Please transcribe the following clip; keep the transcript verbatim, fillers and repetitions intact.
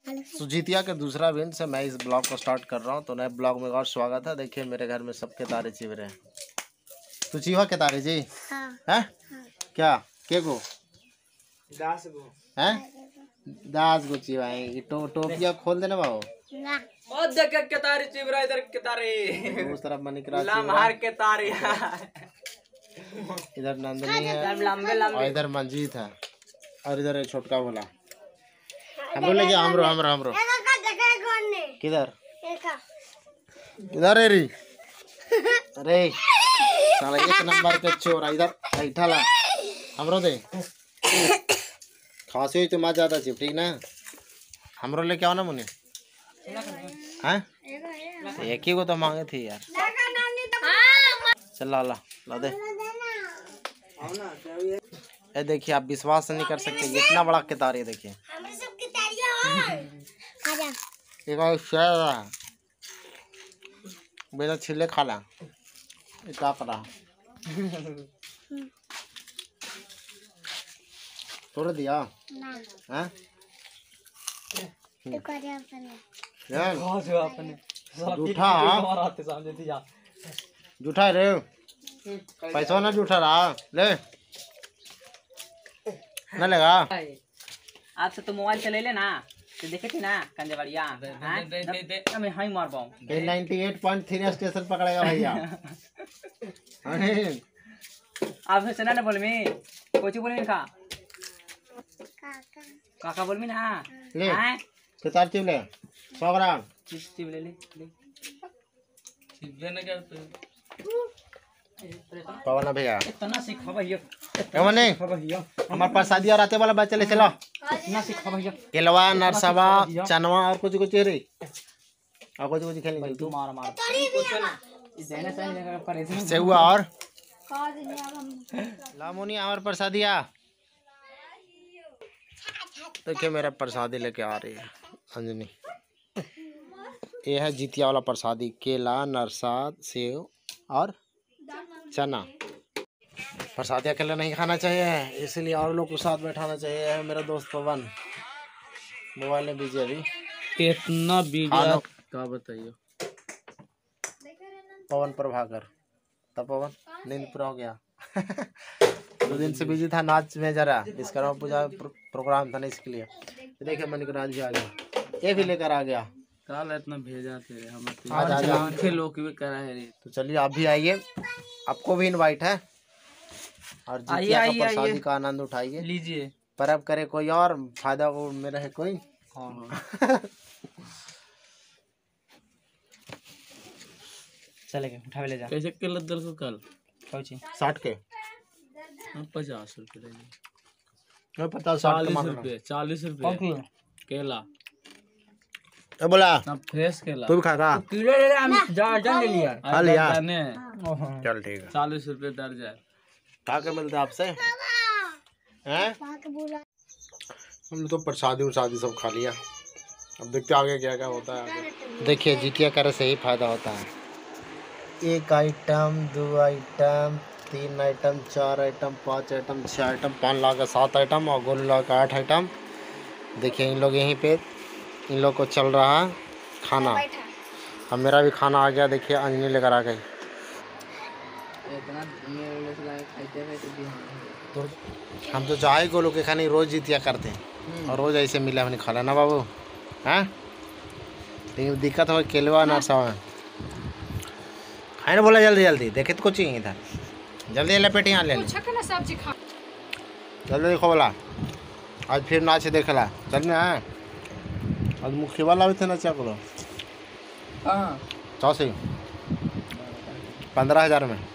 सुजीतिया के दूसरा दिन से मैं इस ब्लॉग को स्टार्ट कर रहा हूँ। तो नए ब्लॉग में और स्वागत है। देखिए मेरे घर में सबके तारे चिव रहे हैं। तू चीवा के तारे जी? हाँ। है? हाँ। क्या के गो दास गो हैं दास गो चिवाएंगे। टो टोपिया खोल देना बाबू। ओ देख के तारे चिव रहा इधर के तारे उस तरफ मनिकरा लम्हार के तारे इधर नंदनी है लंबे लंबे और इधर मंजीत है और इधर एक छोटका बोला हमरो लेके हमरो हमरो हमरो किधर किधर है री? अरे साला एक नंबर के चोर इधर बैठा ला हमरो दे खांसी हुई तो मत ज्यादा चिप ठीक ना। हमरो लेके आओ ना मुन्ने। हैं एक ही को तो मांगे थी यार। चल ला ला ला दे। ये देखिए आप विश्वास नहीं कर सकते इतना बड़ा कितार है। देखिए एक शेर बेटा छिले खाला क्या करा तोड़ दिया हैं? जूठा जूठा रे पैसा ना जूठा रहा ले ना लगा। आज से तो मोबाइल चले ले ना तो देखे थे ना कंजे बढ़िया मैं हाई मार पाऊँ अट्ठानवे पॉइंट तीन स्टेशन पकड़ेगा भैया। आप सुना ना बोल में कोची बोल में खा काका बोल में ना ले किताब चिप ले सौ ग्राम चिप ले ले ले चिप लेने क्या पवन भैया इतना सीखा भैया एवने हमारे पास शादी और आते वाला बात चले चलो इतना सीखा भैया केलवा नरसवा चनवा और कुछ कुछ रे और कुछ कुछ खेलेंगे तू मार मार इस देना चाहिए जगह पर ऐसे सेवा और लामोनी हमारे प्रसादिया देखिए मेरा प्रसादी लेके आ रही है अंजनी। ये है जीतिया वाला प्रसादी केला नरसाद सेव और चना। प्रसादी अकेले नहीं खाना चाहिए इसलिए और लोग को साथ बैठाना चाहिए। मेरा दोस्त पवन मोबाइल में बिजी अभी कितना वीडियो क्या बताइए। पवन प्रभाकर तब पवन नींद पूरा हो गया दो दिन से बिजी था नाच में जरा विश्वकर्मा पूजा प्रोग्राम था ना इसके लिए। तो देखिए मनिकराज भी आ गया ये भी लेकर आ गया। कल इतना भेजा थे हम तो आज आज आंखें लोग भी करा है रे। तो चलिए आप भी आइए आपको भी इनवाइट है और जितिया का प्रसादी का आनंद उठाइए लीजिए। परब करे कोई और फायदा को में रहे कोई। हाँ चलेगा उठा ले जा। कैसे किलो दर को कल कौची साठ के पचास रुपये ले पचास चालीस रुपये चालीस रुपये केला ए बोला ना फ्रेश केला तू भी खाएगा किलो ले हम दर्जन ले लिया खा लिया चल ठीक है चालीस रुपये दर्जन खा के मिलते आपसे हैं। हम तो प्रसादी उसादी सब खा लिया अब देखते आगे क्या क्या होता है आगे। देखिए जितिया करे से ही फायदा होता है। एक आइटम दो आइटम तीन आइटम चार आइटम पाँच आइटम छः आइटम पान ला का सात आइटम और गोलू ला का आठ आइटम। देखिए इन लोग यहीं पे इन लोग को चल रहा है खाना। अब मेरा भी खाना आ गया। देखिए अंजनी लेकर आ गई। तो हम तो चाहे गोलू के खाने रोज जितिया करते हैं और रोज ऐसे मिला हमने खा ना बाबू हैं। लेकिन दिक्कत हो केलवा नरसवा खाए ना बोला जल्दी जल्दी देखे तो कुछ ही इधर जल्दी लपेट यहाँ ले जल्दी देखो बोला आज फिर नाच देखला चल में है आज मुखी वाला भी थे ना क्या करो हाँ चौसी पंद्रह हजार में